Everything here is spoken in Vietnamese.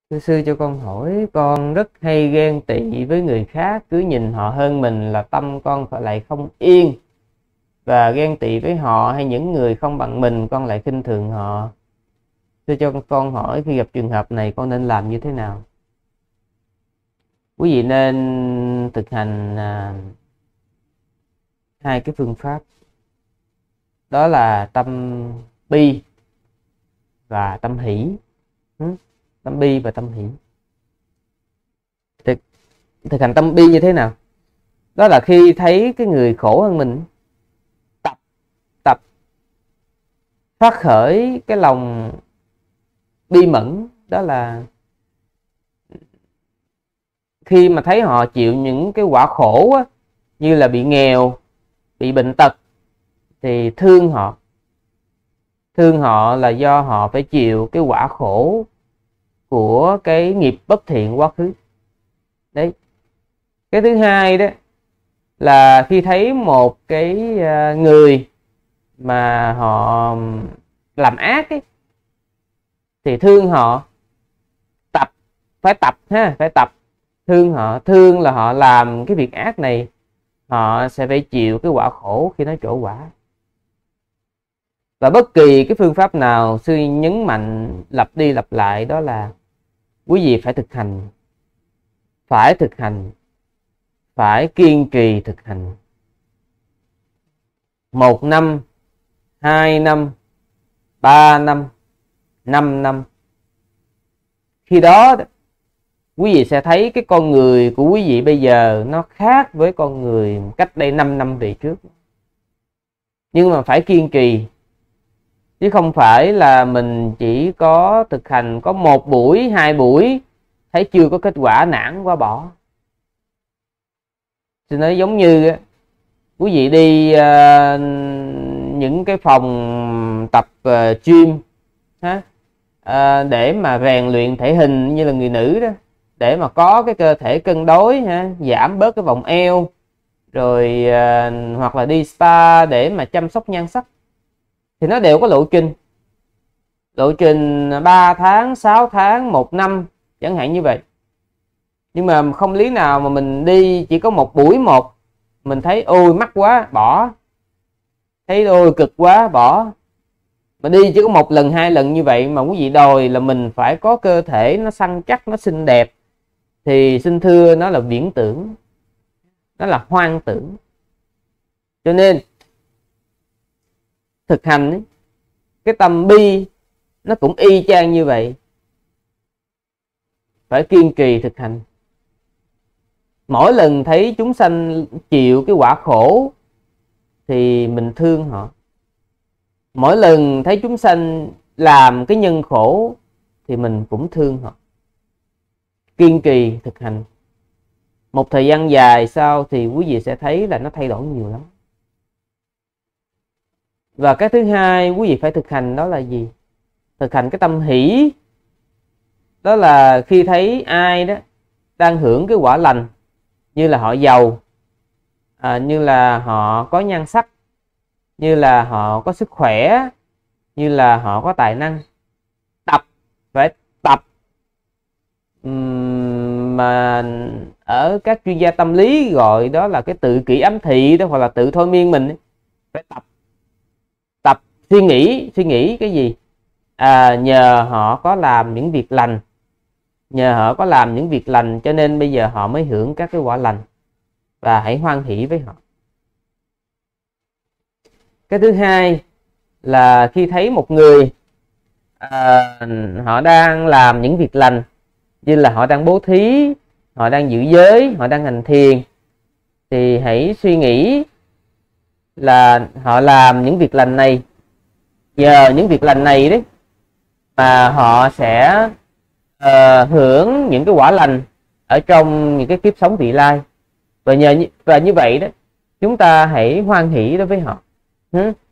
Thưa sư cho con hỏi, con rất hay ghen tị với người khác, cứ nhìn họ hơn mình là tâm con lại không yên. Và ghen tị với họ hay những người không bằng mình, con lại khinh thường họ. Thưa cho con hỏi, khi gặp trường hợp này con nên làm như thế nào? Quý vị nên thực hành hai cái phương pháp. Đó là tâm bi và tâm hỷ. Tâm bi và tâm hỷ. Thực hành tâm bi như thế nào? Đó là khi thấy cái người khổ hơn mình, tập phát khởi cái lòng bi mẫn. Đó là khi mà thấy họ chịu những cái quả khổ á, như là bị nghèo, bị bệnh tật, thì thương họ. Thương họ là do họ phải chịu cái quả khổ của cái nghiệp bất thiện quá khứ. Đấy. Cái thứ hai đó là khi thấy một cái người mà họ làm ác ấy, thì thương họ. Phải tập thương họ. Thương là họ làm cái việc ác này, họ sẽ phải chịu cái quả khổ khi nó trổ quả. Và bất kỳ cái phương pháp nào sư nhấn mạnh lặp đi lặp lại, đó là quý vị phải thực hành, phải kiên trì thực hành. 1 năm, 2 năm, 3 năm, 5 năm. Khi đó quý vị sẽ thấy cái con người của quý vị bây giờ nó khác với con người cách đây 5 năm về trước. Nhưng mà phải kiên trì, chứ không phải là mình chỉ có thực hành có 1 buổi, 2 buổi thấy chưa có kết quả nản quá bỏ. Thì nó giống như quý vị đi những cái phòng tập gym để mà rèn luyện thể hình, như là người nữ đó, để mà có cái cơ thể cân đối, giảm bớt cái vòng eo, rồi hoặc là đi spa để mà chăm sóc nhan sắc, thì nó đều có lộ trình 3 tháng, 6 tháng, 1 năm chẳng hạn như vậy. Nhưng mà không lý nào mà mình đi chỉ có 1 buổi mình thấy ôi mắc quá bỏ, thấy ôi cực quá bỏ. Mà đi chỉ có 1 lần 2 lần như vậy mà quý vị đòi là mình phải có cơ thể nó săn chắc, nó xinh đẹp, thì xin thưa nó là viễn tưởng, nó là hoang tưởng. Cho nên thực hành cái tâm bi nó cũng y chang như vậy. Phải kiên trì thực hành. Mỗi lần thấy chúng sanh chịu cái quả khổ thì mình thương họ. Mỗi lần thấy chúng sanh làm cái nhân khổ thì mình cũng thương họ. Kiên trì thực hành. Một thời gian dài sau thì quý vị sẽ thấy là nó thay đổi nhiều lắm. Và cái thứ hai quý vị phải thực hành đó là gì? Thực hành cái tâm hỷ. Đó là khi thấy ai đó đang hưởng cái quả lành, như là họ giàu, như là họ có nhan sắc, như là họ có sức khỏe, như là họ có tài năng. Phải tập mà ở các chuyên gia tâm lý gọi đó là cái tự kỷ ám thị đó, hoặc là tự thôi miên mình. Phải tập suy nghĩ cái gì? Nhờ họ có làm những việc lành, cho nên bây giờ họ mới hưởng các cái quả lành, và hãy hoan hỷ với họ. Cái thứ hai là khi thấy một người họ đang làm những việc lành, như là họ đang bố thí, họ đang giữ giới, họ đang hành thiền, thì hãy suy nghĩ là họ làm những việc lành này, nhờ những việc lành này đấy mà họ sẽ hưởng những cái quả lành ở trong những cái kiếp sống vị lai. Và như vậy đó, chúng ta hãy hoan hỷ đối với họ.